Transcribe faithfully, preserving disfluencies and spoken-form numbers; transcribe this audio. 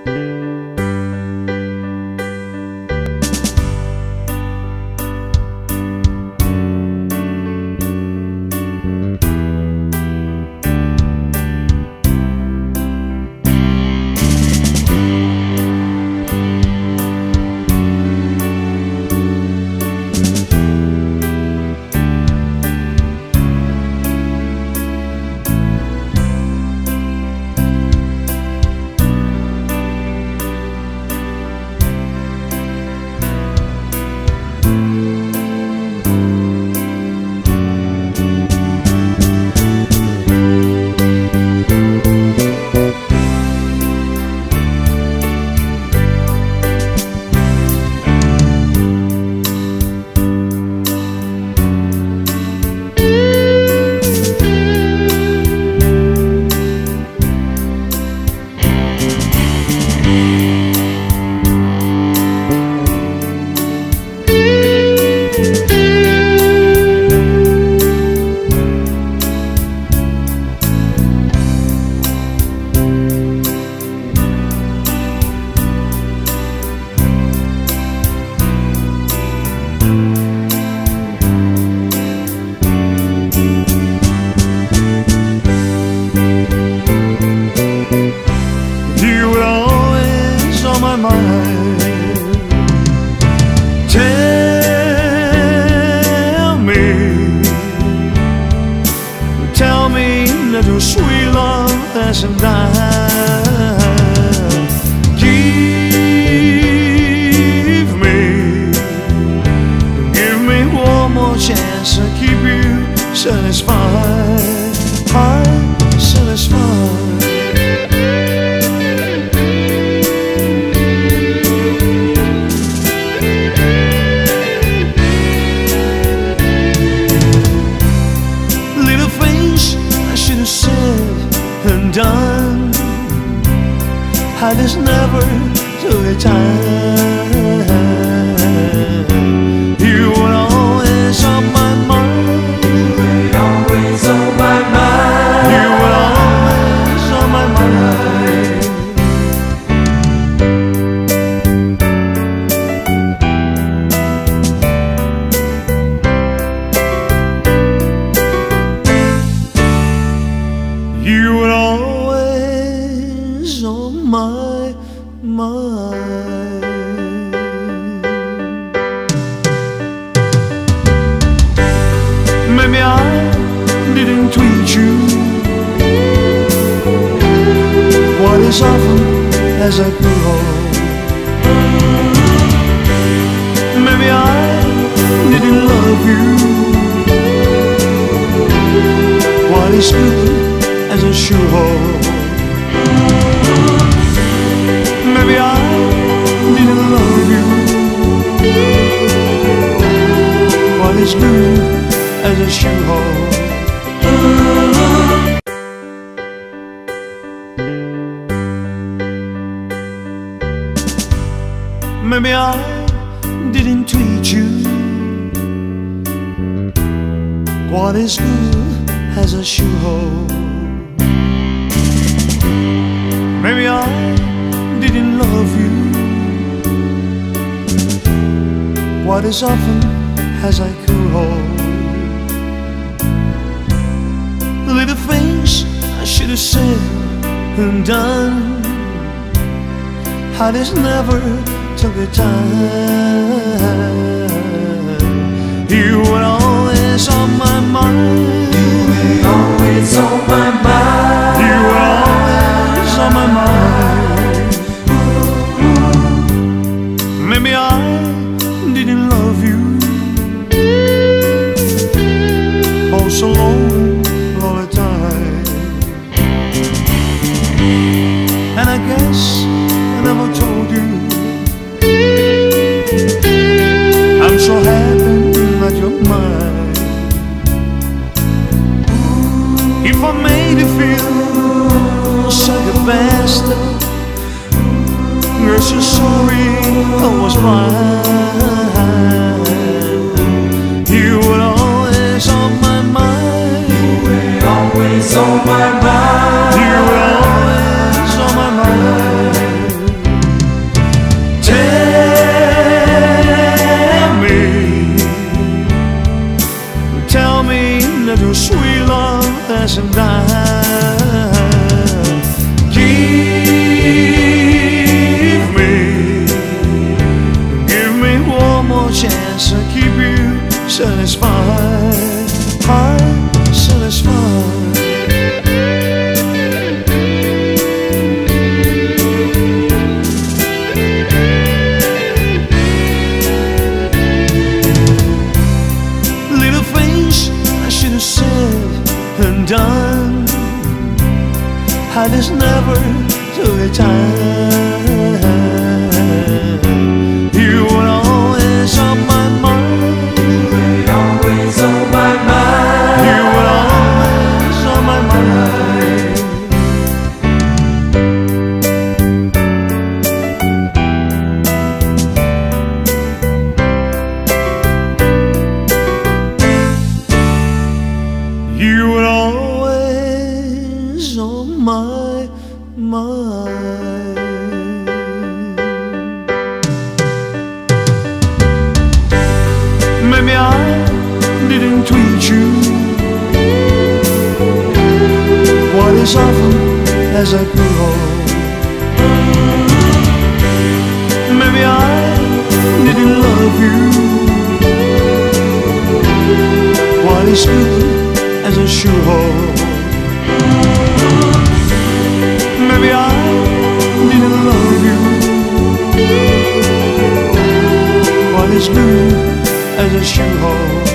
Tell me, tell me that your sweet love hasn't died. Give me, give me one more chance to keep you satisfied, I'm satisfied. And done, I just never took the time. You were always on my mind. You were always on my mind. You were always on my mind. You were always on my mind. Maybe I didn't treat you quite as often as I could hope. Maybe I didn't love you quite as good as I should hope. Maybe I didn't love you quite as good as I should hope. Maybe I didn't treat you quite as good as I should hope. Maybe I didn't love you quite as often as I could hope. The little things I should have said and done, I just never took the time. You were always on my mind. You were always on my mind. You were always on my mind. Maybe I didn't love you oh so long, all the time. And I guess I never told you I'm so happy that you're mine. If I never took the time. You were always on my mind. You were always on my mind. You were always on my mind. You were always on my mind. Maybe I didn't treat you quite as often as I could hope. Maybe I didn't love you quite as good as I should hope. Maybe I didn't love you quite as good as I should hope.